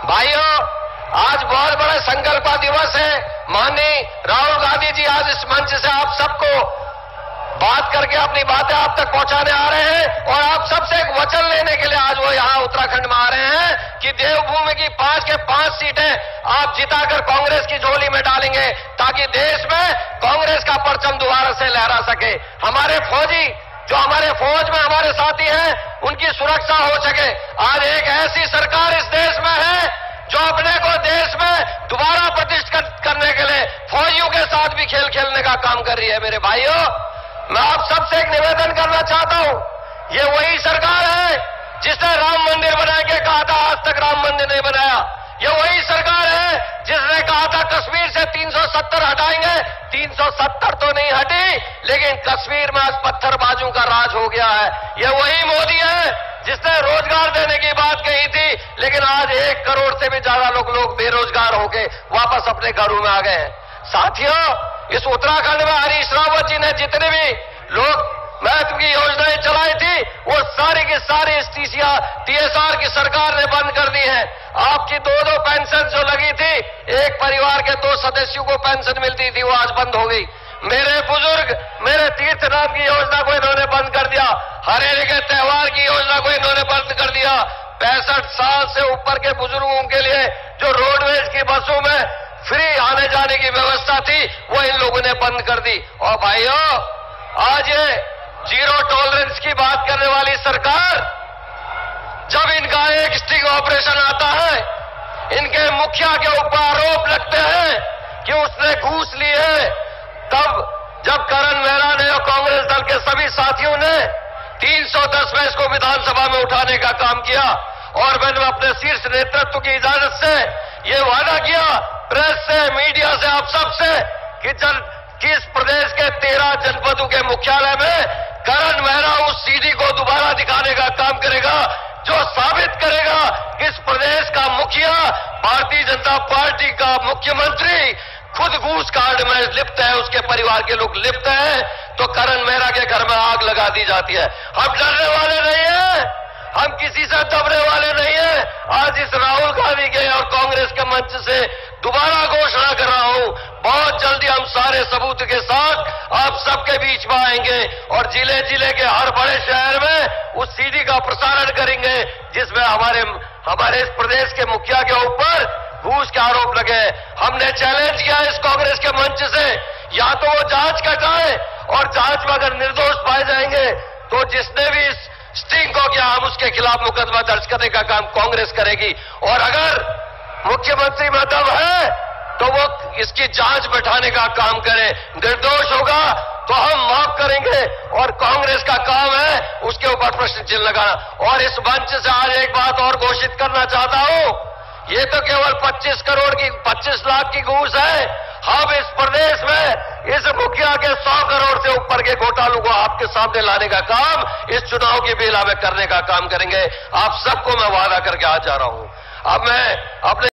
भाइयों, आज बहुत बड़ा संकल्प दिवस है। माननीय राहुल गांधी जी आज इस मंच से आप सबको बात करके अपनी बातें आप तक पहुंचाने आ रहे हैं और आप सबसे एक वचन लेने के लिए आज वो यहां उत्तराखंड में आ रहे हैं कि देवभूमि की 5 के 5 सीटें आप जिताकर कांग्रेस की झोली में डालेंगे ताकि देश में कांग्रेस का परचम दोबारा से लहरा सके। हमारे फौजी जो हमारे फौज में हमारे साथी हैं उनकी सुरक्षा हो सके। आज एक ऐसी सरकार इस देश में है जो अपने को देश में दोबारा प्रतिष्ठित करने के लिए फौजियों के साथ भी खेल खेलने का काम कर रही है। मेरे भाइयों, मैं आप सबसे एक निवेदन करना चाहता हूं, ये वही सरकार है जिसने राम मंदिर बना के कहा था आज तक राम मंदिर नहीं बनाया। ये वही सरकार है जिसने कहा था कश्मीर से 370 हटाएंगे। 370 तो नहीं हटी, लेकिन कश्मीर में आज पत्थरबाजों का राज हो गया है। ये वही मोदी है जिसने रोजगार देने की बात कही थी, लेकिन आज 1 करोड़ से भी ज्यादा लोग बेरोजगार होके वापस अपने घरों में आ गए हैं। साथियों, इस उत्तराखंड में हरीश रावत जी ने जितने भी लोग महत्व की योजनाएं चलाई थी वो सारी की सारी इस TSR की सरकार ने बंद कर दी है। आपकी 2-2 पेंशन जो लगी थी, एक परिवार के 2 सदस्यों को पेंशन मिलती थी, वो आज बंद हो गई। मेरे बुजुर्ग, मेरे तीर्थनाथ की योजना को इन्होंने बंद कर दिया। हरेली के त्योहार की योजना को इन्होंने बंद कर दिया। 65 साल से ऊपर के बुजुर्गों के लिए जो रोडवेज की बसों में फ्री आने जाने की व्यवस्था थी वो इन लोगों ने बंद कर दी। और भाइयों, आज ये जीरो टॉलरेंस की बात करने वाली सरकार, जब इनका एक स्टिंग ऑपरेशन आता है, इनके मुखिया के ऊपर आरोप लगते हैं कि उसने घूस ली है, तब जब करण मेहरा ने और कांग्रेस दल के सभी साथियों ने 310 में इसको विधानसभा में उठाने का काम किया और मैंने अपने शीर्ष नेतृत्व की इजाजत से ये वादा किया प्रेस से, मीडिया से, आप सबसे कि इस प्रदेश के 13 जनपदों के मुख्यालय में करण मेहरा उस सीडी को दोबारा दिखाने का काम करेगा जो साबित करेगा कि इस प्रदेश का मुखिया, भारतीय जनता पार्टी का मुख्यमंत्री खुद घूस कांड में लिप्त है, उसके परिवार के लोग लिप्त हैं, तो करण मेहरा के घर में आग लगा दी जाती है। हम डरने वाले नहीं हैं, हम किसी से दबने वाले नहीं हैं। आज इस राहुल गांधी के और कांग्रेस के मंच से दोबारा घोषणा कर रहा हूं, बहुत जल्दी हम सारे सबूत के साथ आप सबके बीच में आएंगे और जिले जिले के हर बड़े शहर में उस सीडी का प्रसारण करेंगे जिसमें हमारे इस प्रदेश के मुखिया के ऊपर घूस के आरोप लगे। हमने चैलेंज किया इस कांग्रेस के मंच से, या तो वो जांच कराए और जांच में अगर निर्दोष पाए जाएंगे तो जिसने भी इस स्टिंग को किया हम उसके खिलाफ मुकदमा दर्ज करने का काम कांग्रेस करेगी। और अगर मुख्यमंत्री में दम है तो वो इसकी जांच बैठाने का काम करे, निर्दोष होगा तो हम माफ करेंगे और कांग्रेस का काम है उसके ऊपर प्रश्न चिन्ह लगाना। और इस मंच से आज एक बात और घोषित करना चाहता हूं, ये तो केवल 25 लाख की घूस है। हम इस प्रदेश में इस मुखिया के 100 करोड़ से ऊपर के घोटालों को आपके सामने लाने का काम इस चुनाव की बेला में करने का काम करेंगे। आप सबको मैं वादा करके आज जा रहा हूं। अब मैं अपने